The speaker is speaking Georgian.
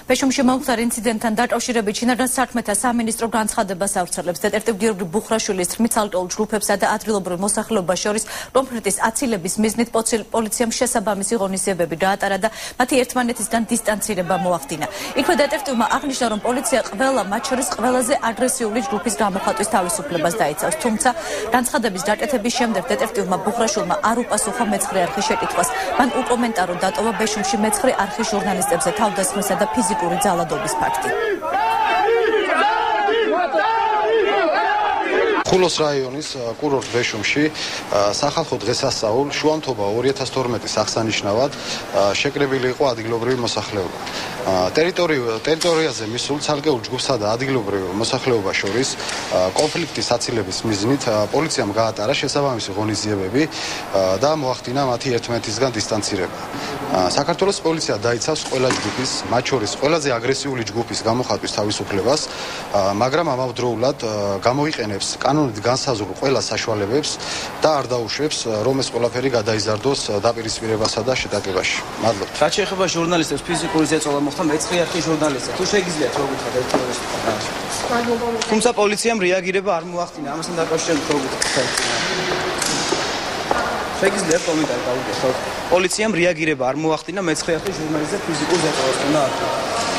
ბეშუმში მომხდარ ინციდენტთან დაკავშირებით შინაგან საქმეთა სამინისტრო განცხადებას ავრცელებს. დეტექტივ გიორგი ბუხრაშვილის თქმით, ალკოჰოლ ჯგუფებსა და ადგილობრივ მოსახლეობას შორის კონფლიქტის აცილების მიზნით პოლიციამ შესაბამისი ღონისძიებები გაატარა და მათი ერთმანეთისგან დისტანცირება მოახდინა. იქვე დეტექტივმა აღნიშნა, რომ პოლიცია ყველა მათ შორის ყველაზე აგრესიული ჯგუფის გამოხატვის თავისუფლებას დაიცავს. თუმცა განცხადების გაკეთების შემდეგ დეტექტივმა ბუხრაშვილმა არ უპასუხა მეცხრე არხის შეკითხვას. მან უკომენტარო დატოვა ბეშუმში მეცხრე არხის ჟურნალისტებზე თავდასხმისა და ფიზიკური ძალადობის ფაქტი. ხულოს რაიონის კურორტ ბეშუმში სახალხო დღესასწაულ შუამთობა 2012-ის აღსანიშნავად შეკრებილი იყო ადგილობრივი მოსახლეობა. ტერიტორიაზე მისულ ცალკეულ ჯგუფსა და ადგილობრივ მოსახლეობას შორის კონფლიქტის აცილების მიზნით პოლიციამ გაატარა შესაბამისი ღონისძიებები და მოახდინა მათი ერთმანეთისგან დისტანცირება. საქართველოს პოლიცია დაიცავს ყველა ჯგუფის, მათ შორის ყველაზე აგრესიული ჯგუფის გამოხატვის თავისუფლებას, მაგრამ ამავდროულად გამოიყენებს კანონით განსაზღვრულ ყველა საშუალებებს და არ დაუშვებს, რომ ეს ყველაფერი გადაიზარდოს დაპირისპირებასა და შეტაკებაში. მადლობთ. რაც შეეხება ჟურნალისტებს ფიზიკური ზეწოლა მოხდა მეცხრე არხის ჟურნალისტებს. თუ შეგიძლიათ რო გითხრათ ერთმანეთს. თუმცა პოლიციამ რეაგირება არ მოახდინა. ამასთან დაკავშირებით რო გითხრათ. შეგიძლიათ კომენტარი გავიგეთ. პოლიციამ რეაგირება არ მოახდინა მეცხრე არხის ჟურნალისტებს ფიზიკურ ზეწოლას.